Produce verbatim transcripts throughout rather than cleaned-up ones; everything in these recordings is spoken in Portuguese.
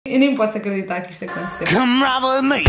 Eu nem posso acreditar que isto aconteceu. Come ride with me.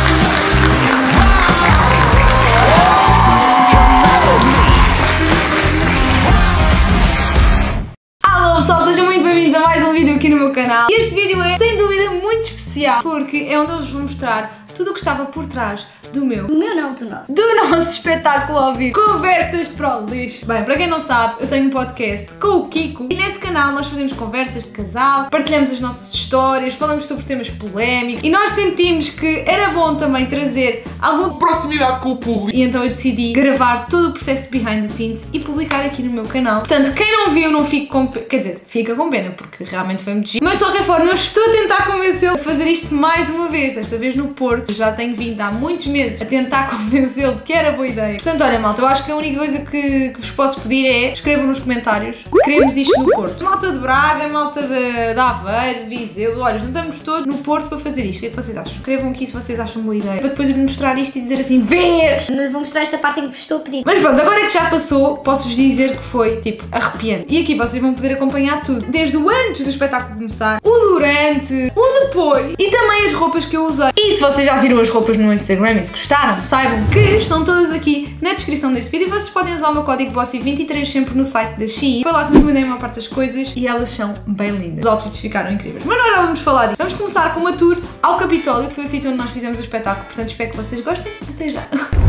Alô pessoal, sejam muito bem-vindos a mais um vídeo aqui no meu canal. E este vídeo é sem dúvida muito especial porque é onde eu vos vou mostrar tudo o que estava por trás do meu Do meu não, do nosso Do nosso espetáculo ao vivo, Conversas para o Lixo. Bem, para quem não sabe, eu tenho um podcast com o Kiko e nesse canal nós fazemos conversas de casal, partilhamos as nossas histórias, falamos sobre temas polémicos e nós sentimos que era bom também trazer alguma proximidade com o público. E então eu decidi gravar todo o processo de behind the scenes e publicar aqui no meu canal. Portanto, quem não viu não fica com pena, quer dizer, fica com pena porque realmente foi muito giro. Mas de qualquer forma eu estou a tentar convencê-lo a fazer isto mais uma vez, desta vez no Porto. Eu já tenho vindo há muitos meses a tentar convencê-lo de que era boa ideia. Portanto, olha malta, eu acho que a única coisa que, que vos posso pedir é escrevam nos comentários, queremos isto no Porto. Malta de Braga, malta de, de Aveiro, de Viseu, olha, juntamos todos no Porto para fazer isto. O que é que vocês acham? Escrevam aqui se vocês acham boa ideia. Para depois eu lhe mostrar isto e dizer assim, vês! Não lhe vou mostrar esta parte em que vos estou a pedir. Mas pronto, agora que já passou, posso-vos dizer que foi, tipo, arrepiante. E aqui vocês vão poder acompanhar tudo. Desde o antes do espetáculo começar, o durante, o depois e também as roupas que eu usei. E se vocês já viram as roupas no Instagram e se gostaram, saibam que estão todas aqui na descrição deste vídeo e vocês podem usar o meu código Bossy vinte e três sempre no site da Shein. Foi lá que vos mandei a maior parte das coisas e elas são bem lindas. Os outfits ficaram incríveis. Mas nós já vamos falar disso. Vamos começar com uma tour ao Capitólio, que foi o sítio onde nós fizemos o espetáculo. Portanto, espero que vocês gostem. Até já!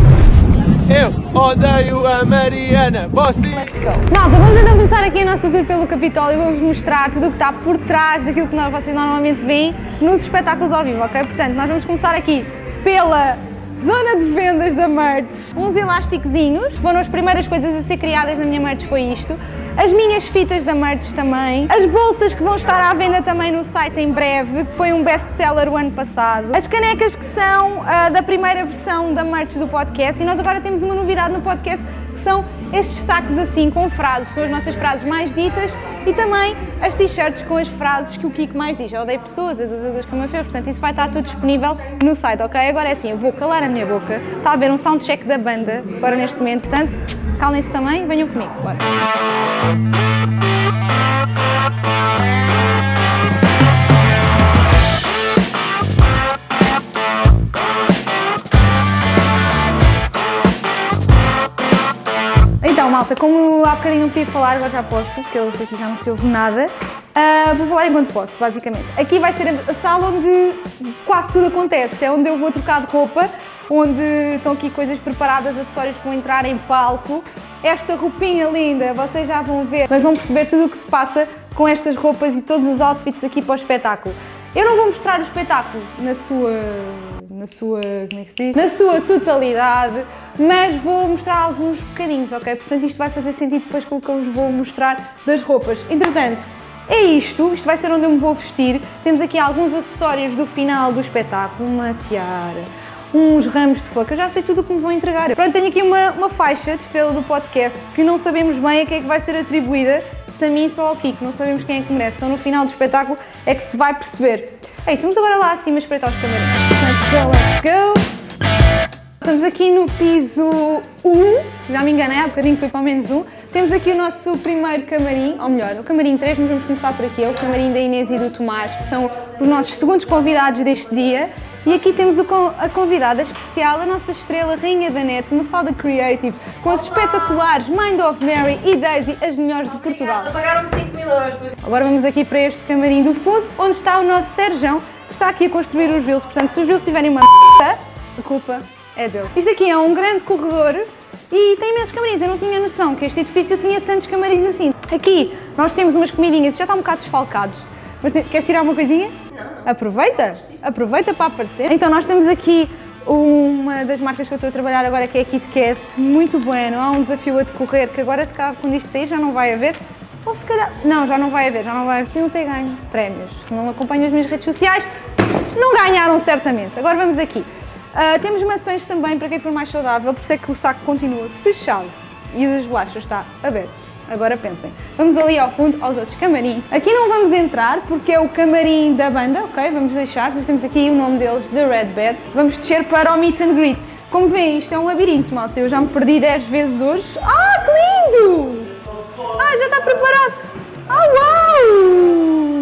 Eu odeio a Mariana Bossy. Let's go! Malta, vamos então começar aqui a nossa tour pelo Capitólio e vou-vos mostrar tudo o que está por trás daquilo que nós, vocês normalmente veem nos espetáculos ao vivo, ok? Portanto, nós vamos começar aqui pela zona de vendas da merch. Uns elásticozinhos, foram as primeiras coisas a ser criadas na minha merch, foi isto. As minhas fitas da merch também. As bolsas que vão estar à venda também no site em breve, que foi um best-seller o ano passado. As canecas que são uh, da primeira versão da merch do podcast e nós agora temos uma novidade no podcast que são estes sacos assim com frases, são as nossas frases mais ditas e também as t-shirts com as frases que o Kiko mais diz. Eu odeio pessoas, a dos adeus como a fez, portanto isso vai estar tudo disponível no site, ok? Agora é assim, eu vou calar a minha boca, está a haver um soundcheck da banda agora neste momento, portanto calem-se também, venham comigo, bora! Então malta, como há bocadinho não podia falar, agora já posso, porque eles aqui já não se ouve nada, uh, vou falar enquanto posso, basicamente. Aqui vai ser a sala onde quase tudo acontece, é onde eu vou trocar de roupa, onde estão aqui coisas preparadas, acessórios que vão entrar em palco. Esta roupinha linda, vocês já vão ver, mas vão perceber tudo o que se passa com estas roupas e todos os outfits aqui para o espetáculo. Eu não vou mostrar o espetáculo na sua, na sua, como é que se diz? Na sua totalidade, mas vou mostrar alguns bocadinhos, ok? Portanto isto vai fazer sentido depois com o que eu vos vou mostrar das roupas. Entretanto, é isto, isto vai ser onde eu me vou vestir. Temos aqui alguns acessórios do final do espetáculo, uma tiara, uns ramos de flor, que eu já sei tudo o que me vão entregar. Pronto, tenho aqui uma, uma faixa de estrela do podcast que não sabemos bem a quem é que vai ser atribuída, se a mim ou ao Kiko, não sabemos quem é que merece, só no final do espetáculo é que se vai perceber. É isso, vamos agora lá acima espreitar os camarões. Let's go, let's go! Estamos aqui no piso um, já me enganei, há bocadinho foi para o menos um. Temos aqui o nosso primeiro camarim, ou melhor, o camarim três, mas vamos começar por aqui, é o camarim da Inês e do Tomás, que são os nossos segundos convidados deste dia. E aqui temos a convidada especial, a nossa estrela, rainha da net, Mafalda Creative, com as espetaculares Mind of Mary e Daisy, as melhores de Portugal. Pagaram-me cinco mil euros. Agora vamos aqui para este camarim do fundo, onde está o nosso Serjão, que está aqui a construir os reels. Portanto, se os reels tiverem uma m***, a culpa é dele. Isto aqui é um grande corredor e tem imensos camarins. Eu não tinha noção que este edifício tinha tantos camarins assim. Aqui nós temos umas comidinhas, já está um bocado desfalcado. Mas queres tirar uma coisinha? Não, não. Aproveita, aproveita para aparecer. Então nós temos aqui uma das marcas que eu estou a trabalhar agora, que é a Kit Kat, muito bueno. Há um desafio a decorrer que agora se calhar quando isto sair já não vai haver. Ou se calhar, não, já não vai haver, já não vai haver, não ter ganho prémios. Se não acompanham as minhas redes sociais, não ganharam certamente. Agora vamos aqui. Uh, temos maçãs também para quem for mais saudável, por isso é que o saco continua fechado e o das bolachas está aberto. Agora pensem, vamos ali ao fundo, aos outros camarins. Aqui não vamos entrar porque é o camarim da banda, ok? Vamos deixar, mas temos aqui o nome deles, The Red Bats. Vamos descer para o Meet and Greet. Como veem, isto é um labirinto, malta. Eu já me perdi dez vezes hoje. Ah, que lindo! Ah, já está preparado! Ah, uau!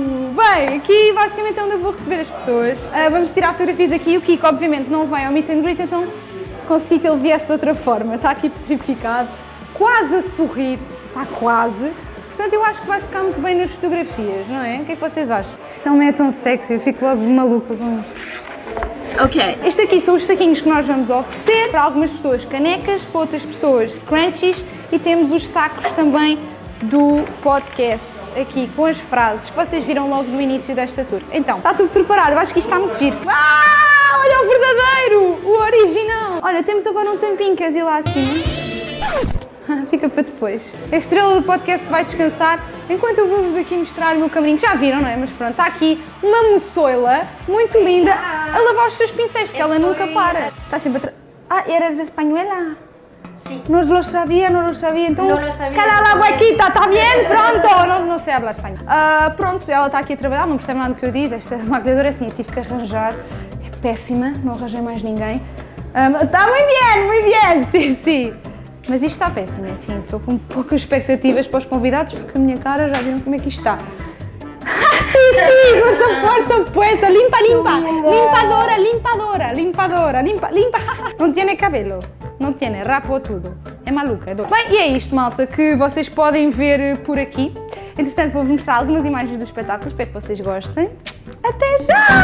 Bem, aqui basicamente é onde eu vou receber as pessoas. Uh, vamos tirar fotografias aqui. O Kiko obviamente não vem ao meet and greet, então consegui que ele viesse de outra forma. Está aqui petrificado, quase a sorrir, está quase. Portanto, eu acho que vai ficar muito bem nas fotografias, não é? O que é que vocês acham? Isto não é tão sexy, eu fico logo maluca com isto. Ok. Este aqui são os saquinhos que nós vamos oferecer. Para algumas pessoas canecas, para outras pessoas scrunchies e temos os sacos também do podcast aqui com as frases que vocês viram logo no início desta tour. Então, está tudo preparado, eu acho que isto está muito giro. Ah, olha o verdadeiro, o original. Olha, temos agora um tampinho, queres ir lá acima? Fica para depois. A estrela do podcast vai descansar enquanto eu vou-vos aqui mostrar o meu camarim. Já viram, não é? Mas pronto, está aqui uma moçoila muito linda a lavar os seus pincéis, porque ela nunca para. Está sempre a tra... Ah, eras espanhola? Sim. No lo sabía, no lo sabía. Então, no lo sabía. cala la huequita, está bem? Pronto! Não, não sei falar espanhol. Uh, pronto, ela está aqui a trabalhar, não percebe nada do que eu disse. Esta maquilhadora é assim, eu tive que arranjar. É péssima, não arranjei mais ninguém. Está um, muito bem, muito bem, sim, sim. Mas isto está péssimo, é assim, estou com poucas expectativas para os convidados, porque a minha cara, já viram como é que isto está. Ah, sim, sim, por supuesto, pues, limpa, limpa, limpadora, limpadora, limpadora, limpa, limpa, não tem cabelo, não tem, rapou tudo, é maluca, é doida. Bem, e é isto, malta, que vocês podem ver por aqui. Entretanto, vou-vos mostrar algumas imagens do espetáculo, espero que vocês gostem. Até já!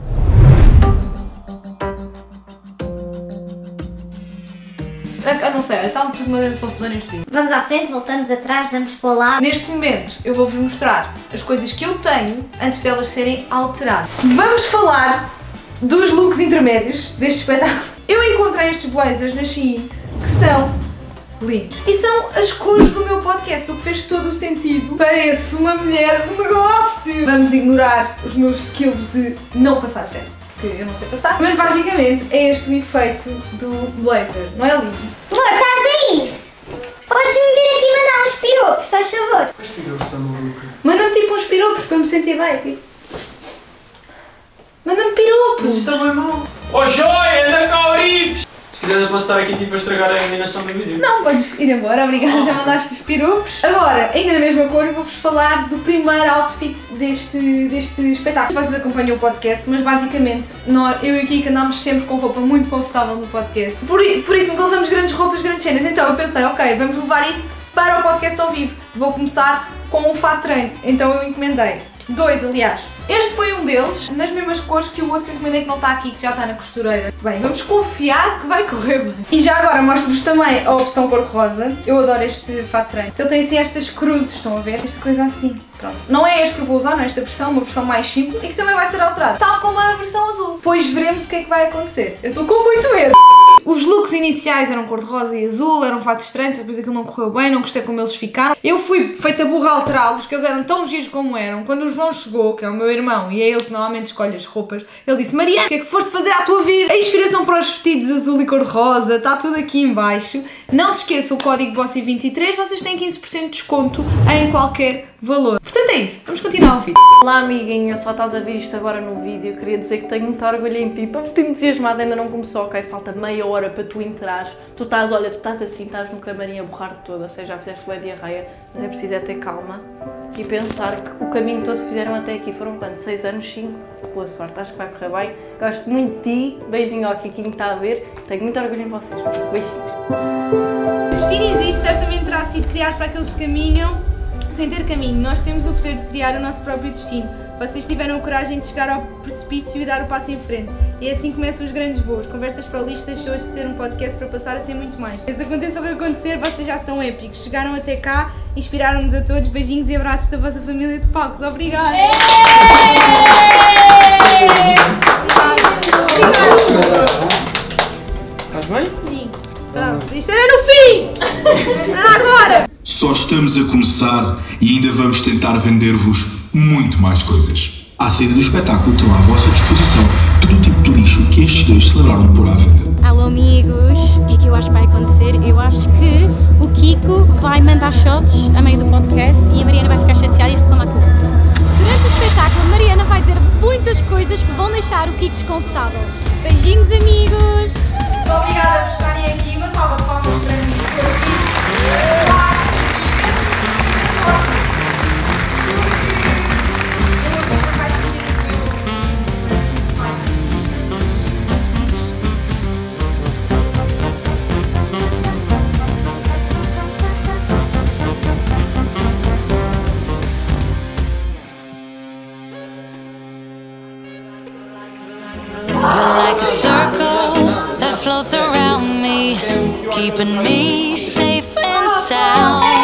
Ah, não sei, está tudo uma grande confusão neste vídeo. Vamos à frente, voltamos atrás, vamos para o lado. Neste momento eu vou-vos mostrar as coisas que eu tenho antes delas serem alteradas. Vamos falar dos looks intermédios deste espetáculo. Eu encontrei estes blazers na Shein que são lindos. E são as cores do meu podcast, o que fez todo o sentido. Pareço uma mulher de negócio. Vamos ignorar os meus skills de não passar tempo, porque eu não sei passar. Mas basicamente é este o efeito do blazer, não é lindo? Amor, estás aí? Podes-me vir aqui mandar uns piropos, faz favor. Os piropos são maluca. Manda-me tipo uns piropos para eu me sentir bem aqui. Manda-me piropos! Mas isto é bem mau. Oh joia, anda cá, Orives! Se quiser eu posso estar aqui tipo a estragar a animação do vídeo. Não, podes ir embora, obrigada, já mandaste os piropos. Agora, ainda na mesma cor, vou-vos falar do primeiro outfit deste, deste espetáculo. Vocês acompanham o podcast, mas basicamente nós, eu e a Kika andámos sempre com roupa muito confortável no podcast. Por, por isso nunca levamos grandes roupas, grandes cenas. Então eu pensei, ok, vamos levar isso para o podcast ao vivo. Vou começar com um fato treino. Então eu encomendei dois, aliás. Este foi um deles, nas mesmas cores que o outro que eu encomendei que não está aqui, que já está na costureira. Bem, vamos confiar que vai correr bem. E já agora mostro-vos também a opção cor-de-rosa. Eu adoro este fato de treino. Ele tem assim estas cruzes, estão a ver? Esta coisa assim. Pronto. Não é este que eu vou usar, não é esta versão, uma versão mais simples e que também vai ser alterada, tal como a versão azul. Pois veremos o que é que vai acontecer. Eu estou com muito medo. Os looks iniciais eram cor-de-rosa e azul, eram fatos estranhos, depois aquilo não correu bem, não gostei como eles ficaram. Eu fui feita burra a alterá-los, porque eles eram tão giros como eram. Quando o João chegou, que é o meu irmão, e é ele que normalmente escolhe as roupas, ele disse: Mariana, o que é que foste fazer à tua vida? A inspiração para os vestidos azul e cor-de-rosa está tudo aqui em baixo. Não se esqueça o código Bossy vinte e três, vocês têm quinze por cento de desconto em qualquer valor. Portanto é isso, vamos continuar o vídeo. Olá amiguinha, só estás a ver isto agora no vídeo, queria dizer que tenho muito orgulho em ti, estou muito entusiasmada, ainda não começou, ok? Falta meia hora para tu entrares, tu estás, olha, tu estás assim, estás no camarim a borrar toda, ou seja, já fizeste bem diarreia, mas é preciso é ter calma e pensar que o caminho todo que fizeram até aqui foram quanto? seis anos? cinco? Boa sorte, acho que vai correr bem, gosto muito de ti, beijinho ao Kikinho que está a ver, tenho muito orgulho em vocês, beijinhos. O destino existe, certamente terá sido criado para aqueles que caminham sem ter caminho. Nós temos o poder de criar o nosso próprio destino. Vocês tiveram a coragem de chegar ao precipício e dar o passo em frente. E é assim que começam os grandes voos. Conversas para o lixo deixou de ser um podcast para passar a ser muito mais. Mas aconteça o que acontecer, vocês já são épicos. Chegaram até cá, inspiraram-nos a todos. Beijinhos e abraços da vossa família de palcos. Obrigada! Obrigada! Estás bem? Sim. Tá. Isto era no fim! Era agora! Só estamos a começar e ainda vamos tentar vender-vos muito mais coisas. À saída do espetáculo terão à vossa disposição todo o tipo de lixo que estes dois celebraram por à venda. Alô amigos, o que é que eu acho que vai acontecer? Eu acho que o Kiko vai mandar shots a meio do podcast e a Mariana vai ficar chateada e reclamar tudo. Durante o espetáculo a Mariana vai dizer muitas coisas que vão deixar o Kiko desconfortável. Beijinhos amigos! Obrigada por estarem aqui. Uma salva de palmas para mim. Eu You're like a circle that floats around me, keeping me safe and sound.